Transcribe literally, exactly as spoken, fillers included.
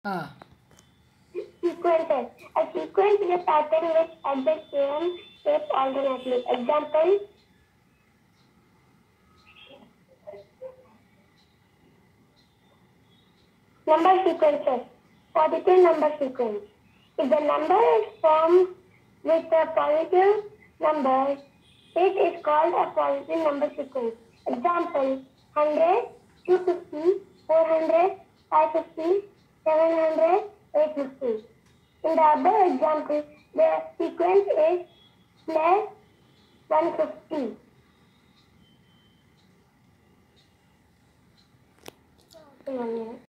Ah. Sequences. A sequence is a pattern which at the same shape alternately. Example, number sequences. Positive number sequence. If the number is formed with a positive number, it is called a positive number sequence. Example, one hundred, two hundred fifty, four hundred, five hundred fifty, seven hundred, eight hundred fifty. In the above example, the sequence is plus one hundred fifty. Okay, one minute.